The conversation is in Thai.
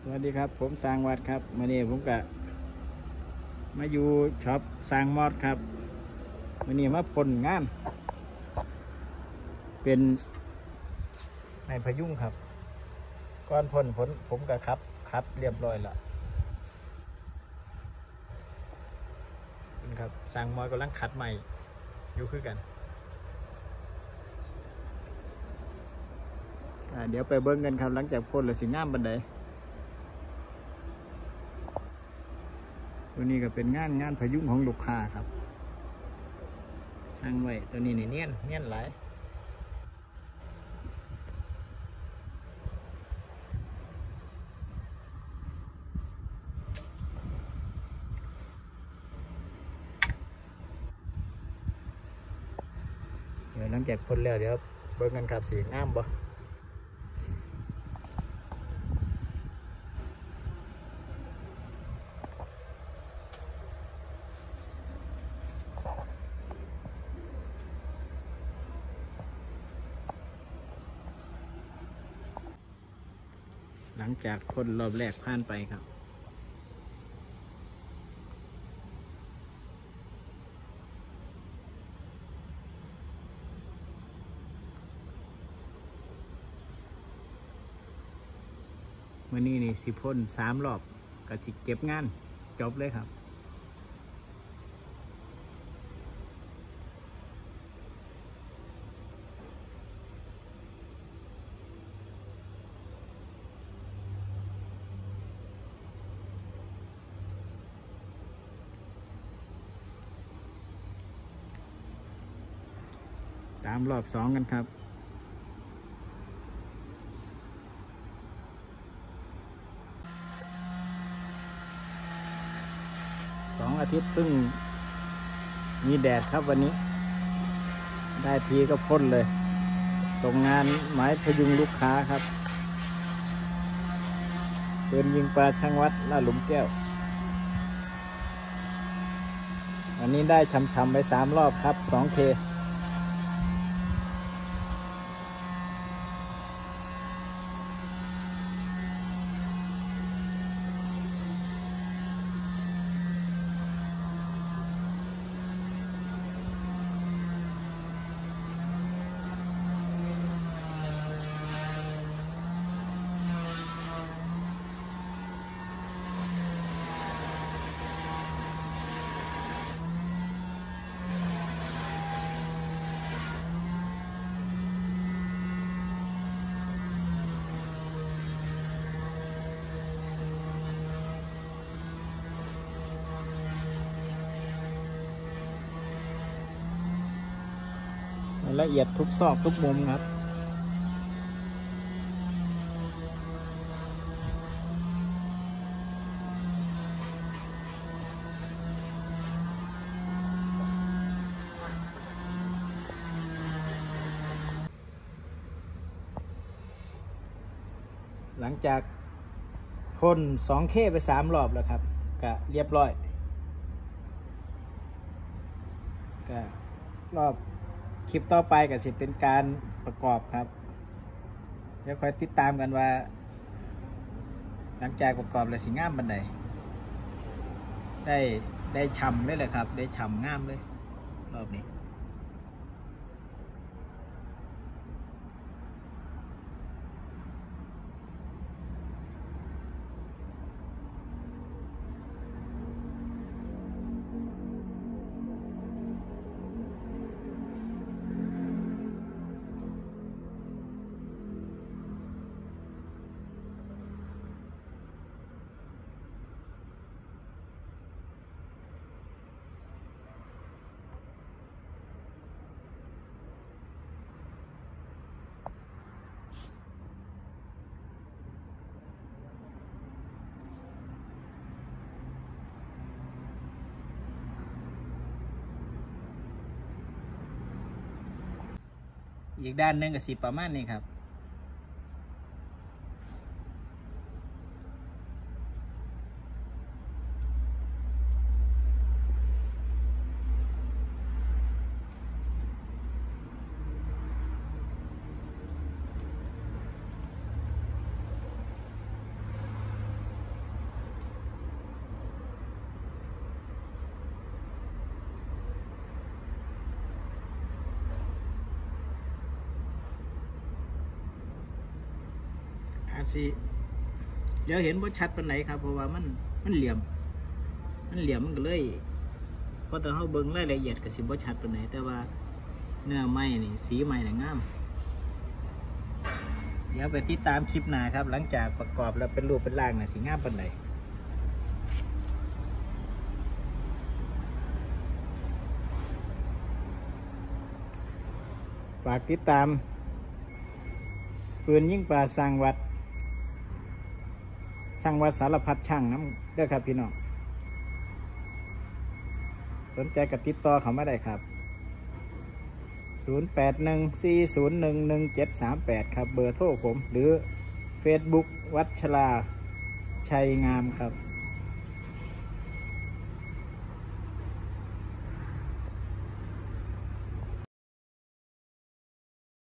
สวัสดีครับผมสร้างวัดครับวันนี้ผมก็มาอยู่ช็อปสร้างมอดครับวันนี้มาผลงานเป็นในพยุงครับก้อนผลผมก็ครับเรียบร้อยแล้วครับสร้างมอดกำลังขัดใหม่อยู่คือกันเดี๋ยวไปเบิ้งกันครับหลังจากพ่นแล้วสิงามบันไดตัวนี้ก็เป็นงานพยุงของลูกค้าครับสร้างไว้ตัวนี้เนียนหลายเดี๋ยวหลังจากพ่นแล้วเดี๋ยวเบิ้งกันครับสีงามบ่หลังจากพ่นรอบแรกผ่านไปครับวันนี้นี่สิพ่น3 รอบก็สิเก็บงานจบเลยครับตามรอบ2กันครับ2 อาทิตย์เพิ่งมีแดดครับวันนี้ได้ทีก็พ่นเลยส่งงานไม้พยุงลูกค้าครับปืนยิงปลาช่างวัดลาดหลุมแก้ววันนี้ได้ช้ำๆไป3 รอบครับ2Kละเอียดทุกซอกทุกมุมครับหลังจากพ่น2Kไป3 รอบแล้วครับก็เรียบร้อยก็รอบคลิปต่อไปก็สิเป็นการประกอบครับเดี๋ยวคอยติดตามกันว่าหลังจากประกอบแล้วสิงามบันไดได้ฉ่ำเลยแหละครับได้ฉ่ำงามเลยรอบนี้อีกด้านหนึ่งก็สิประมาณนี้ครับอาจสิเดี๋ยวเห็นว่าชัดปานไหนครับเพราะว่ามันเหลี่ยมมันก็เลยพอแต่เขาเบิ่งรายละเอียดก็สิบ่ชัดปานไหนแต่ว่าเนื้อไม้นี่สีไม้นี่งามเดี๋ยวไปติดตามคลิปหน้าครับหลังจากประกอบแล้วเป็นรูปเป็นร่างน่ะสิงามปานไหนฝากติดตามปืนยิงปลาสร้างวัดช่างวัดสารพัดช่างน้ำเด้อครับพี่น้องสนใจกับติดต่อเขามาได้ครับ0814011738ครับเบอร์โทรผมหรือ Facebook วัชราชัยงามครับ